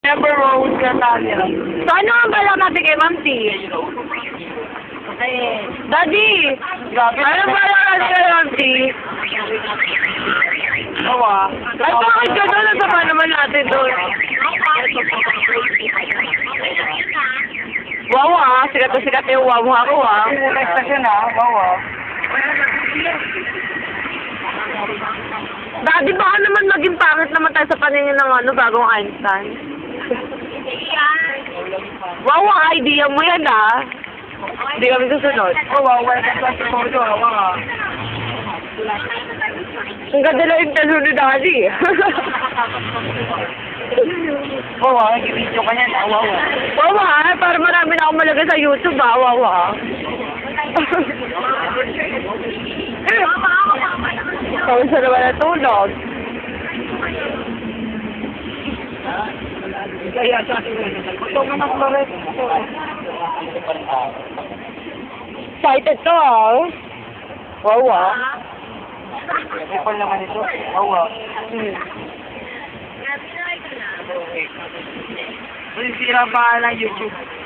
Never rose ka tayo. So, ano ang balak natin kay Ma'am T? Daddy! Ano balak natin kay Ma'am T? Awa. Ay, bakit ka doon? Nasama naman natin doon. Wow ah, sikat na sikat yung wow ako ah. Station na, awa. Daddy, baka naman maging pangit naman tayo sa paningin ng ano, bagong Einstein. Wow, ang idea mo yan ah. Hindi kami susunod. Awa, welcome sa photo, awa. Ang ganda lang yung interview ni Daddy. Awa, nag-video ka niyan, awa. Wow ah, para marami na akong malagay sa YouTube ah. Wow ah. Kawin sa naman natulog. Kaya sa akin, ito mo na Flores. Excited ka ah. Wow ah. Ipon naman ito, awa. Uy, sira pa ng YouTube.